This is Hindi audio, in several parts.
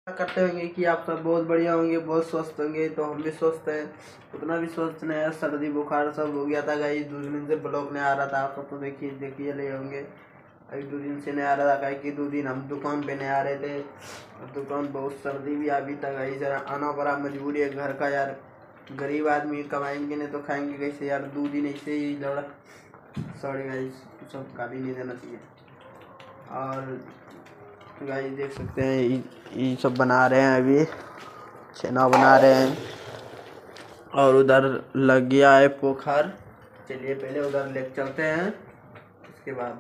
करते होंगे कि आप सब बहुत बढ़िया होंगे, बहुत स्वस्थ होंगे। तो हम भी स्वस्थ हैं, उतना भी स्वस्थ नहीं है, सर्दी बुखार सब हो गया था गाइस। 2 दिन से ब्लॉग नहीं आ रहा था, आप सब तो देखिए ले होंगे। अभी 2 दिन से नहीं आ रहा था, कि 2 दिन हम दुकान पे नहीं आ रहे थे। दुकान बहुत सर्दी भी अभी तक गाइस, जरा आना पड़ा, मजबूरी है घर का यार। गरीब आदमी कमाएंगे नहीं तो खाएंगे कैसे यार। 2 दिन ऐसे ही लड़ा। सॉरी गाइस, सब गाली नहीं देना चाहिए। और गाइस देख सकते हैं ये सब बना रहे हैं, अभी छेना बना रहे हैं। और उधर लग गया है पोखर। चलिए पहले उधर ले चलते हैं, उसके बाद।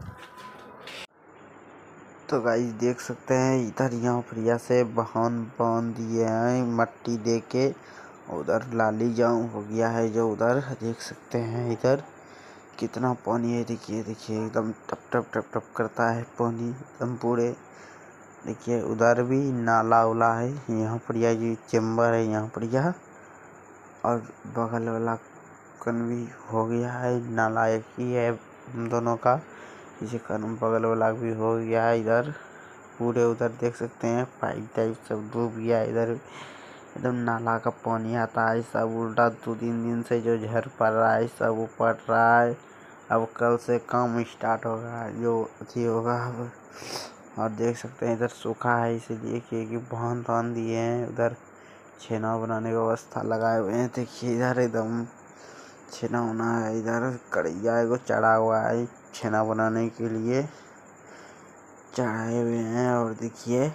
तो गाइस देख सकते हैं इधर यहाँ प्रिया से बांध दिए हैं मट्टी दे के। उधर लाली जाऊं हो गया है जो उधर देख सकते हैं। इधर कितना पानी है, देखिए एकदम टप टप टप टप करता है पानी एकदम पूरे। देखिए उधर भी नाला उला है, यहाँ पर यह जी चेम्बर है यहाँ पर यह। और बगल वाला कन भी हो गया है, नाला एक ही है दोनों का। इसी कारण बगल वाला भी हो गया है इधर पूरे। उधर देख सकते हैं पाइप टाइप सब डूब गया है इधर। एकदम नाला का पानी आता है सब उल्टा। 2-3 दिन से जो झड़ पड़ रहा है सब ऊपर रहा है। अब कल से काम स्टार्ट होगा, जो अथी होगा। और देख सकते हैं इधर सूखा है, इसीलिए कि बांध दिए हैं। उधर छेना बनाने की व्यवस्था लगाए हुए हैं। देखिए इधर एकदम छेना होना है। इधर कढ़ैया एगो चढ़ा हुआ है छेना बनाने के लिए, चढ़ाए हुए हैं। और देखिए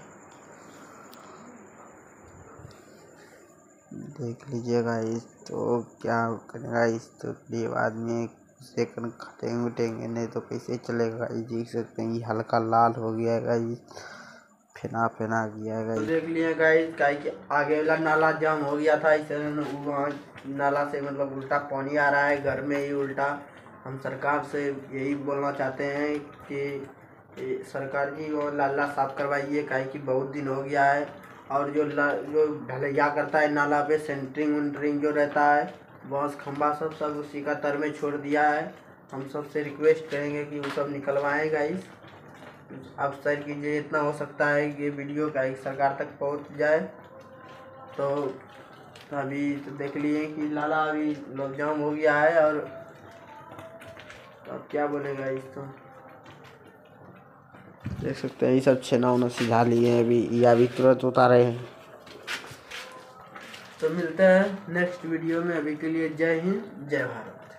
देख लीजिएगा इस तो क्या करेगा इस तो गरीब आदमी सेकंड खटेंगे उठेंगे नहीं तो कैसे चलेगा। ये देख सकते हैं ये हल्का लाल हो गया है गाइस, फेना गया है। तो देख लिए गाइस कि आगे वाला नाला जाम हो गया था, इसे वहाँ नाला से मतलब उल्टा पानी आ रहा है घर में ही उल्टा। हम सरकार से यही बोलना चाहते हैं कि सरकार जी वो नाला साफ करवाइए, कि बहुत दिन हो गया है। और जो ढलैया करता है नाला पे, सेंटरिंग जो रहता है, बांस खंबा सब उसी का तर में छोड़ दिया है। हम सबसे रिक्वेस्ट करेंगे कि वो सब निकलवाएं गाइस। आप सर कीजिए, इतना हो सकता है ये वीडियो का सरकार तक पहुंच जाए। तो अभी तो देख लिए कि नाला अभी लॉकडाउन हो गया है। और तो अब क्या बोलेगा इस तो देख सकते हैं ये सब छेना उना सिझा लिए हैं अभी, या अभी तुरंत उतारे हैं। तो मिलते हैं नेक्स्ट वीडियो में, अभी के लिए जय हिंद जय भारत।